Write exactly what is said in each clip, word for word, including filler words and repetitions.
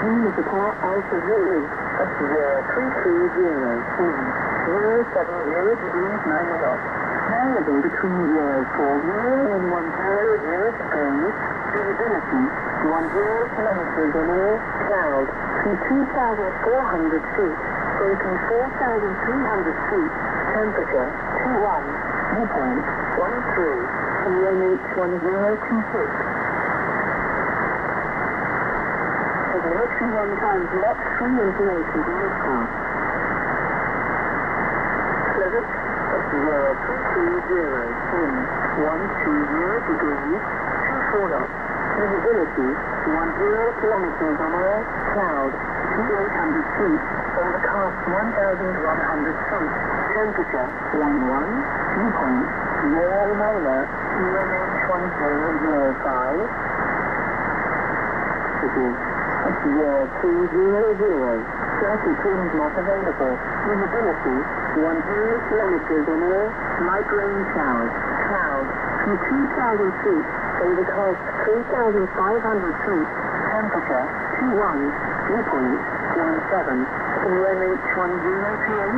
Municipal altitude. That's zero three three zero. zero seven zero degrees nine knots. Variable between zero four zero and one zero zero degrees. Visibility one zero kilometers or more. Cloud from two thousand four hundred feet. Broken four thousand three hundred feet. Temperature two one. Viewpoint one three. P M H one zero two six. Ignition one times Mach three information to liftoff. Clevis at zero three three zero. Wind one two zero degrees. two four knots. Visibility one zero kilometers on air. Cloud two eight hundred feet. Overcast one thousand one hundred feet. Temperature one one. Viewpoint zero minor. P M H one zero zero five. It is zero two zero zero. Circuit trim not available. Visibility one zero kilometers or more. Light rain showers. Cloud from two thousand feet. Overcast three thousand five hundred feet. Temperature two one. Viewpoint one seven. P M H one zero P M.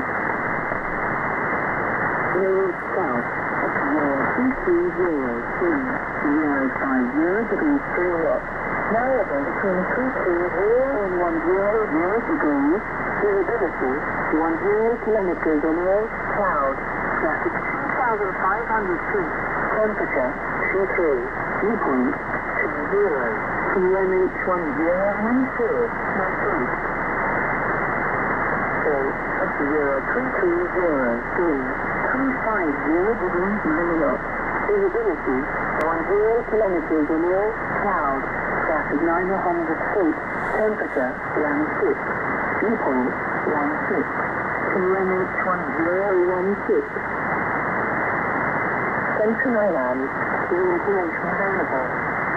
Wind south at zero two three zero. Wind zero five zero degrees three knots. Variable between three three zero and one zero zero degrees. Visibility one zero kilometers or more. Cloud traffic two thousand five hundred feet. Temperature two three. Viewpoint two zero. P M H one zero nine four. Northeast. So at zero three three zero. Wind three five zero degrees nine knots. Visibility one zero kilometers or more. Cloud traffic nine hundred feet. Temperature one six. Viewpoint one six. P M H one zero one six. Central Island. The information available.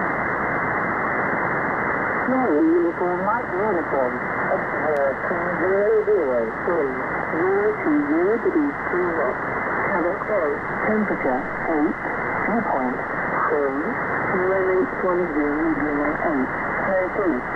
Snowy uniform light uniform. At zero two zero zero. Wind zero two zero degrees three knots. Cover close. Temperature eight. Viewpoint three. P M H one zero zero eight. Northeast.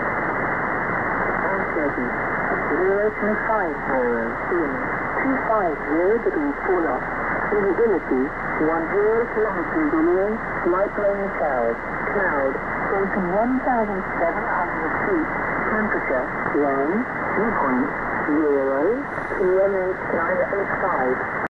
Uncertain. zero two five zero. Wind two five zero degrees four knots. Visibility one zero kilometers or more. Light rain showers. Cloud broken one thousand seven hundred feet. Temperature one. Viewpoint zero. P M H nine eight five.